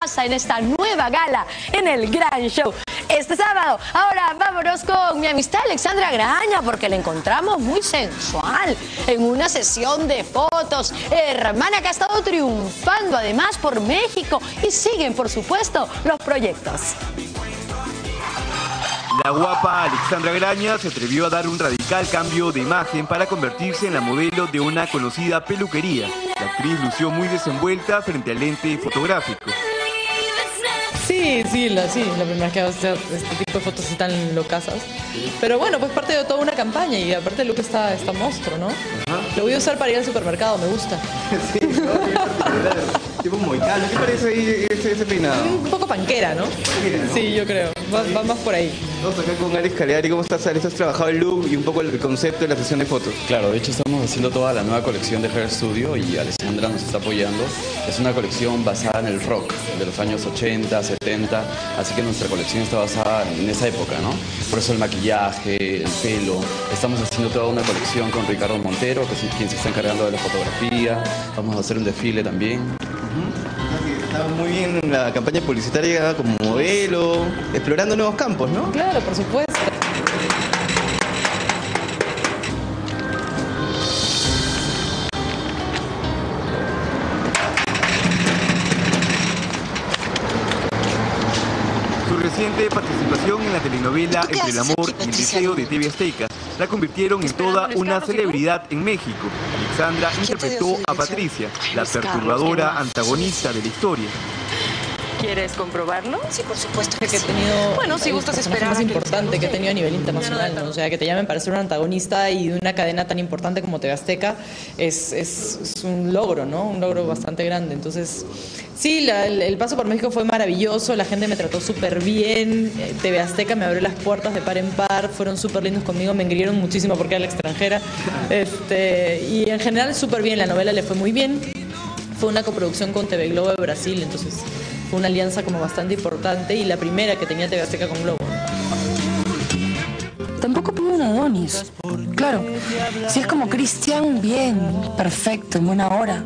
en esta nueva gala en el Gran Show este sábado. Ahora vámonos con mi amistad Alexandra Graña, porque la encontramos muy sensual en una sesión de fotos. Hermana que ha estado triunfando además por México, y siguen por supuesto los proyectos. La guapa Alexandra Graña se atrevió a dar un radical cambio de imagen para convertirse en la modelo de una conocida peluquería. La actriz lució muy desenvuelta frente al lente fotográfico. Sí, la primera vez que hago este tipo de fotos están locasas. Pero bueno, pues parte de toda una campaña, y aparte el look está monstruo, ¿no? Ajá. Lo voy a usar para ir al supermercado, me gusta. Sí, no, tipo mohicano. ¿Qué parece ahí ese peinado? Un poco panquera, ¿no? Sí, yo creo. Va más por ahí. Vamos acá con Alex Calegari. ¿Cómo estás, Alex? ¿Has trabajado el look y un poco el concepto de la sesión de fotos? Claro, de hecho estamos haciendo toda la nueva colección de Hair Studio y Alexandra nos está apoyando. Es una colección basada en el rock de los años 80, 70, así que nuestra colección está basada en esa época, ¿no? Por eso el maquillaje, el pelo. Estamos haciendo toda una colección con Ricardo Montero, que es quien se está encargando de la fotografía. Vamos a hacer un desfile también. Está muy bien en la campaña publicitaria como modelo, explorando nuevos campos, ¿no? Claro, por supuesto. Su reciente participación en la telenovela Entre el amor y el deseo de TV Azteca la convirtieron en toda una celebridad en México. Alexandra interpretó a Patricia, la perturbadora antagonista de la historia. ¿Quieres comprobarlo? Sí, por supuesto Que he tenido, bueno, si gustas esperar. Más importante que he tenido a nivel internacional, ¿no? O sea, que te llamen para ser un antagonista y de una cadena tan importante como TV Azteca es un logro, ¿no? Un logro bastante grande. Entonces, sí, el paso por México fue maravilloso, la gente me trató súper bien, TV Azteca me abrió las puertas de par en par, fueron súper lindos conmigo, me engreyeron muchísimo porque era la extranjera. Y en general súper bien, la novela le fue muy bien. Fue una coproducción con TV Globo de Brasil, entonces fue una alianza como bastante importante y la primera que tenía TV Azteca con Globo. Tampoco pido un Adonis. Claro, si es como Cristian, bien, perfecto, en buena hora.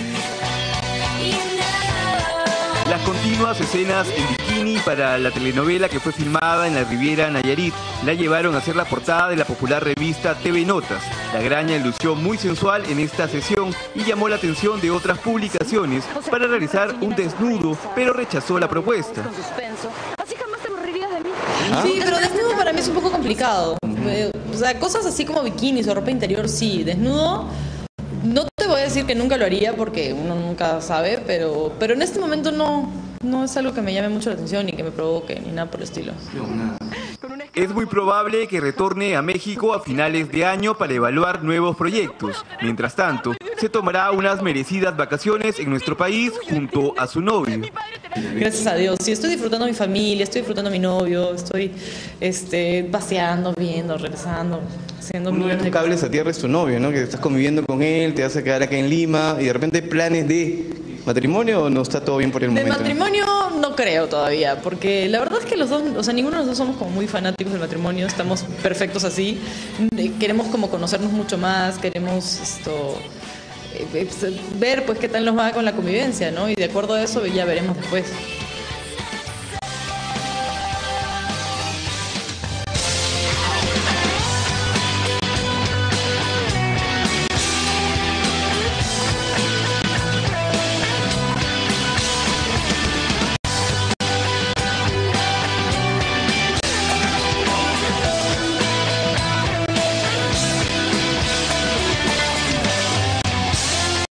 Las continuas escenas en bikini para la telenovela que fue filmada en la Riviera Nayarit la llevaron a ser la portada de la popular revista TV Notas. La Graña lució muy sensual en esta sesión y llamó la atención de otras publicaciones para realizar un desnudo, pero rechazó la propuesta. Así jamás te aburrirías de mí. Sí, pero desnudo para mí es un poco complicado. O sea, cosas así como bikinis o ropa interior, sí. Desnudo, no te voy a decir que nunca lo haría porque uno nunca sabe, pero en este momento no es algo que me llame mucho la atención ni que me provoque ni nada por el estilo. Es muy probable que retorne a México a finales de año para evaluar nuevos proyectos. Mientras tanto, se tomará unas merecidas vacaciones en nuestro país junto a su novio. Gracias a Dios. Sí, estoy disfrutando a mi familia, estoy disfrutando a mi novio, estoy paseando, viendo, regresando, haciendo Uno de tus cables a tierra es tu novio, ¿no? Que estás conviviendo con él, te vas a quedar acá en Lima y de repente planes de matrimonio, ¿o no está todo bien por el momento? De matrimonio no creo todavía, porque la verdad es que los dos, o sea, ninguno de los dos somos como muy fanáticos del matrimonio, estamos perfectos así, queremos como conocernos mucho más, queremos ver pues qué tal nos va con la convivencia, ¿no? Y de acuerdo a eso ya veremos después.